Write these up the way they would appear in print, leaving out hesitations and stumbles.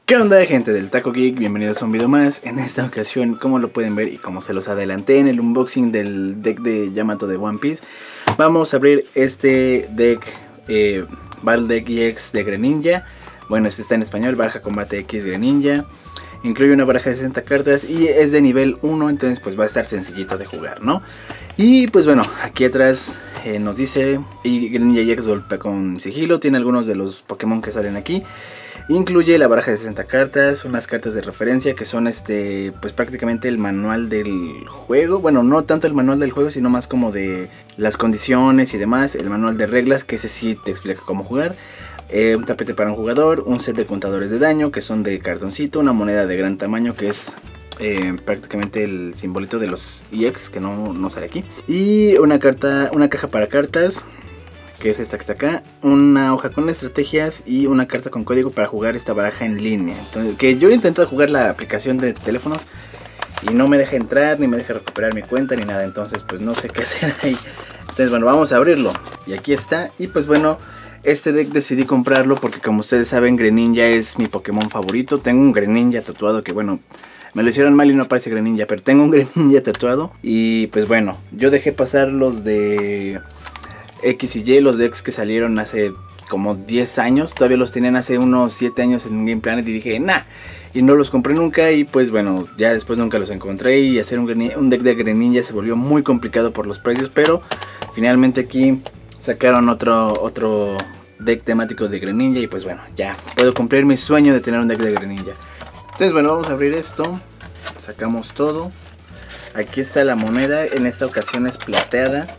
¿Qué onda, gente del Taco Geek? Bienvenidos a un video más. En esta ocasión, como lo pueden ver y como se los adelanté en el unboxing del deck de Yamato de One Piece, vamos a abrir este deck Battle Deck EX de Greninja. Bueno, este está en español, Baraja Combate X Greninja. Incluye una baraja de 60 cartas y es de nivel 1, entonces pues va a estar sencillito de jugar, ¿no? Y pues bueno, aquí atrás nos dice, y Greninja EX golpea con sigilo, tiene algunos de los Pokémon que salen aquí. Incluye la baraja de 60 cartas, unas cartas de referencia que son pues prácticamente el manual del juego. Bueno, no tanto el manual del juego, sino más como de las condiciones y demás. El manual de reglas, que ese sí te explica cómo jugar. Un tapete para un jugador, un set de contadores de daño que son de cartoncito, una moneda de gran tamaño que es prácticamente el simbolito de los EX que no sale aquí. Y una caja para cartas, que es esta que está acá, una hoja con estrategias y una carta con código para jugar esta baraja en línea. Entonces, que yo he intentado jugar la aplicación de teléfonos y no me deja entrar, ni me deja recuperar mi cuenta, ni nada. Entonces pues no sé qué hacer ahí. Entonces bueno, vamos a abrirlo. Y aquí está. Y pues bueno, este deck decidí comprarlo porque, como ustedes saben, Greninja es mi Pokémon favorito. Tengo un Greninja tatuado que, bueno, me lo hicieron mal y no aparece Greninja, pero tengo un Greninja tatuado. Y pues bueno, yo dejé pasar los de X y Y, los decks que salieron hace como 10 años. Todavía los tenían hace unos 7 años en Game Planet y dije, nah. Y no los compré nunca y pues bueno, ya después nunca los encontré. Y hacer un deck de Greninja se volvió muy complicado por los precios. Pero finalmente aquí sacaron otro deck temático de Greninja. Y pues bueno, ya puedo cumplir mi sueño de tener un deck de Greninja. Entonces bueno, vamos a abrir esto. Sacamos todo. Aquí está la moneda, en esta ocasión es plateada.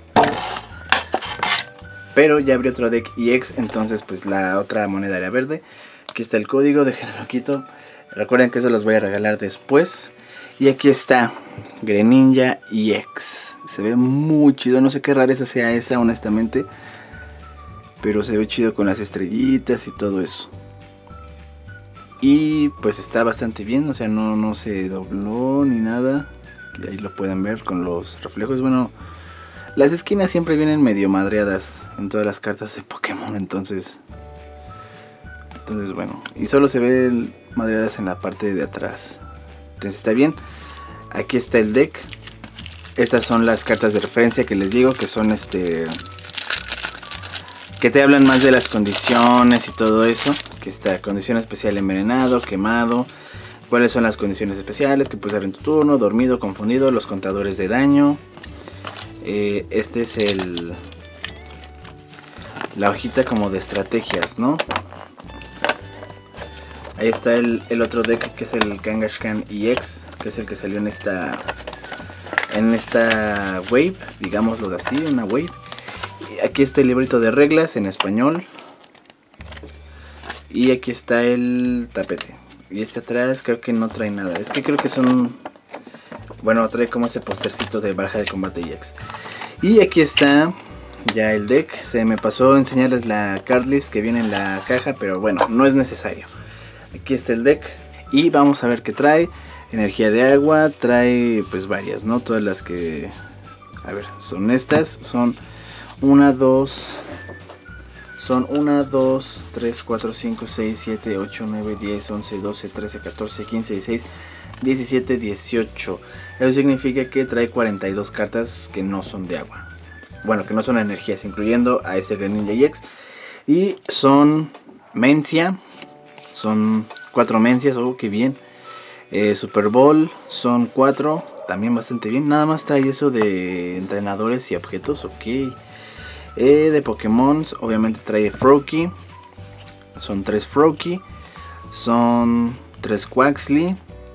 Pero ya abrí otro deck EX, entonces pues la otra moneda era verde. Aquí está el código, déjenlo quito. Recuerden que eso los voy a regalar después. Y aquí está Greninja EX. Se ve muy chido, no sé qué rareza sea esa honestamente, pero se ve chido con las estrellitas y todo eso. Y pues está bastante bien, o sea, no se dobló ni nada. Ahí lo pueden ver con los reflejos, bueno. Las esquinas siempre vienen medio madreadas en todas las cartas de Pokémon, entonces bueno, y solo se ven madreadas en la parte de atrás. Entonces está bien. Aquí está el deck. Estas son las cartas de referencia que les digo, que son que te hablan más de las condiciones y todo eso. Aquí está condición especial: envenenado, quemado. Cuáles son las condiciones especiales que puedes hacer en tu turno: dormido, confundido, los contadores de daño. Este es la hojita como de estrategias, ¿no? Ahí está el otro deck, que es el Kangaskhan EX, que es el que salió en esta wave, digámoslo así, una wave. Aquí está el librito de reglas en español. Y aquí está el tapete. Y este atrás creo que no trae nada. Es que creo que son... Bueno, trae como ese postercito de baraja de combate EX. Y aquí está ya el deck. Se me pasó enseñarles la card list que viene en la caja, pero bueno, no es necesario. Aquí está el deck y vamos a ver qué trae. Energía de agua, trae pues varias, ¿no? Todas las que... A ver, son estas. Son 1, 2... Son 1, 2, 3, 4, 5, 6, 7, 8, 9, 10, 11, 12, 13, 14, 15, 16, 17, 18. Eso significa que trae 42 cartas que no son de agua. Bueno, que no son energías, incluyendo a ese Greninja EX. Y son Mencia. Son 4 Mencias, oh, qué bien. Super Bowl son 4, también bastante bien. Nada más trae eso de entrenadores y objetos, ok. De Pokémon, obviamente trae Froakie. Son 3 Froakie. Son 3 Quaxly.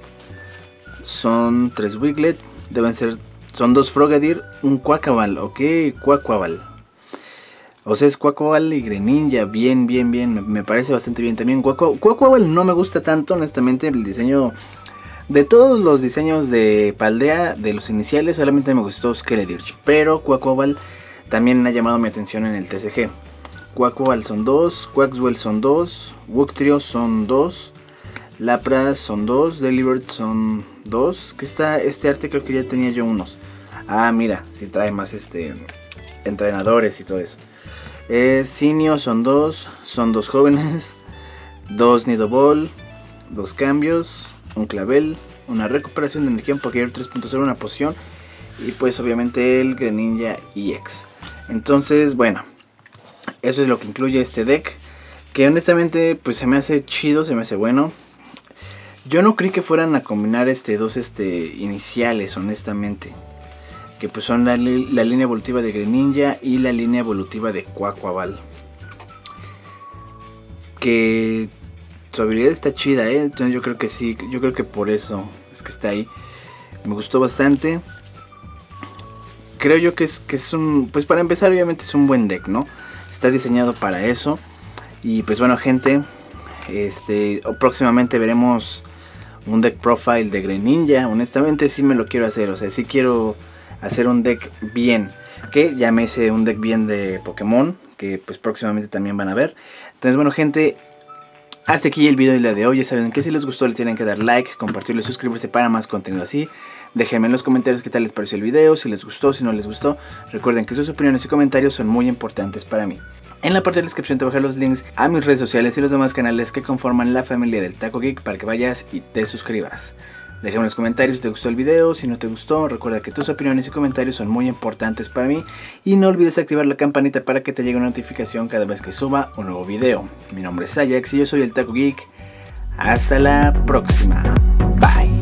Son 3 Wiglet. Son 2 Frogadier, un Quaquaval, ok, Quaquaval. O sea, es Quaquaval y Greninja, bien, me parece bastante bien también. Quaquaval no me gusta tanto, honestamente, el diseño. De todos los diseños de Paldea, de los iniciales, solamente me gustó Skeledirge. Pero Quaquaval también ha llamado mi atención en el TCG. Quaquaval son 2, Quaxwell son 2, Wugtrio son 2, Lapras son 2, Delibird son 2. Que está este arte, creo que ya tenía yo unos. Ah, mira, si trae más entrenadores y todo eso. Sinio son 2 jóvenes, 2 Nidoball, 2 cambios, un clavel, una recuperación de energía, un Pokémon 3.0, una poción y pues obviamente el Greninja EX. Entonces bueno, eso es lo que incluye este deck, que honestamente pues se me hace chido, se me hace bueno. Yo no creí que fueran a combinar dos iniciales, honestamente, que pues son la línea evolutiva de Greninja y la línea evolutiva de Quaquaval, que su habilidad está chida, entonces yo creo que sí, yo creo que por eso es que está ahí. Me gustó bastante. Creo yo que es un, pues para empezar obviamente es un buen deck, ¿no? Está diseñado para eso. Y pues bueno, gente, próximamente veremos un deck profile de Greninja. Honestamente sí me lo quiero hacer, o sea, sí quiero hacer un deck bien, que ya me hice un deck bien de Pokémon, que pues próximamente también van a ver. Entonces bueno, gente, hasta aquí el video del día de hoy. Ya saben que si les gustó le tienen que dar like, compartirlo y suscribirse para más contenido así. Déjenme en los comentarios qué tal les pareció el video, si les gustó, si no les gustó. Recuerden que sus opiniones y comentarios son muy importantes para mí. En la parte de la descripción te voy a dejar los links a mis redes sociales y los demás canales que conforman la familia del Taco Geek para que vayas y te suscribas. Déjame en los comentarios si te gustó el video, si no te gustó. Recuerda que tus opiniones y comentarios son muy importantes para mí. Y no olvides activar la campanita para que te llegue una notificación cada vez que suba un nuevo video. Mi nombre es Ajax y yo soy el Taco Geek. Hasta la próxima. Bye.